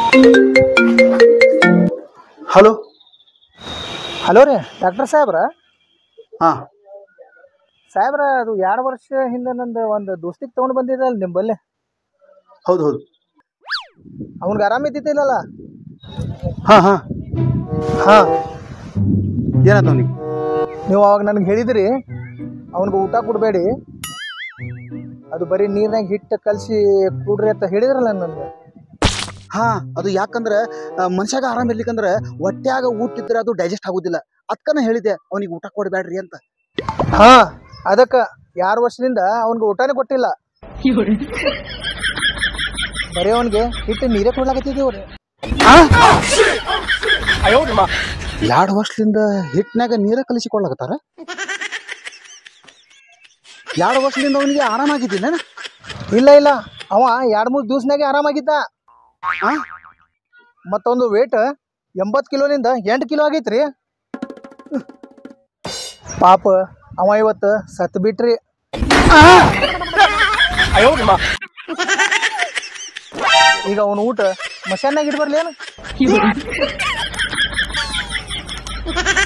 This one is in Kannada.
ಹಲೋ ಹಲೋ ರೀ ಡಾಕ್ಟರ್ ಸಾಹೇಬ್ರ? ಹಾಂ ಸಾಹೇಬ್ರ, ಅದು 2 ವರ್ಷ ಹಿಂದೆ ನಂದು ಒಂದು ದೋಸ್ತಿಗೆ ತೊಗೊಂಡು ಬಂದಿದ್ದಲ್ಲ ನಿಮ್ಮಲ್ಲಿ. ಹೌದು ಹೌದು. ಅವ್ನಿಗೆ ಆರಾಮ ಇದ್ದಿದ್ದಿಲ್ಲಲ್ಲ? ಹಾಂ ಹಾಂ. ಹಾಂ, ಏನಾಯ್ತು ಅವನಿಗೆ? ನೀವು ಅವಾಗ ನನಗೆ ಹೇಳಿದಿರಿ ಅವ್ನಿಗೆ ಊಟ ಕೊಡಬೇಡಿ, ಅದು ಬರೀ ನೀರ್ನಾಗ ಹಿಟ್ಟು ಕಲಸಿ ಕೊಡ್ರಿ ಅಂತ ಹೇಳಿದ್ರಲ್ಲ ನನಗೆ. ಹಾಂ, ಅದು ಯಾಕಂದ್ರೆ ಮನುಷ್ಯಾಗ ಆರಾಮ ಇರ್ಲಿಕ್ಕಂದ್ರೆ ಹೊಟ್ಯಾಗ ಊಟ ಇದ್ರೆ ಅದು ಡೈಜೆಸ್ಟ್ ಆಗೋದಿಲ್ಲ. ಅದಕ್ಕನ ಹೇಳಿದೆ ಅವನಿಗೆ ಊಟ ಕೊಡಬೇಡ್ರಿ ಅಂತ. ಹಾಂ, ಅದಕ್ಕೆ 2 ವರ್ಷದಿಂದ ಅವ್ನಿಗೆ ಊಟನೇ ಕೊಟ್ಟಿಲ್ಲ. ಬರೀ ಅವನಿಗೆ ಹಿಟ್ಟು ನೀರೇ ಕೊಡ್ಲಾಕತ್ತಿದ್ದೀವ್ರಿ. 2 ವರ್ಷದಿಂದ ಹಿಟ್ಟಿನಾಗ ನೀರ ಕಲಿಸಿಕೊಳ್ಳಕತ್ತಾರ. 2 ವರ್ಷದಿಂದ ಅವನಿಗೆ ಆರಾಮಾಗಿದ್ದೀನಿ. ಇಲ್ಲ ಇಲ್ಲ, ಅವ 2-3 ದಿವ್ಸನಾಗೆ ಆರಾಮಾಗಿದ್ದ. ಮತ್ತೊಂದು ವೇಟ್ 80 ಕಿಲೋನಿಂದ 8 ಕಿಲೋ ಆಗೈತ್ರಿ. ಪಾಪ ಅವ ಇವತ್ತು ಸತ್ತು ಬಿಟ್ರಿ. ಈಗ ಅವನು ಊಟ ಮಶಾನ್ಯಾಗ ಇಡ್ಬರ್ಲಿ ಏನು?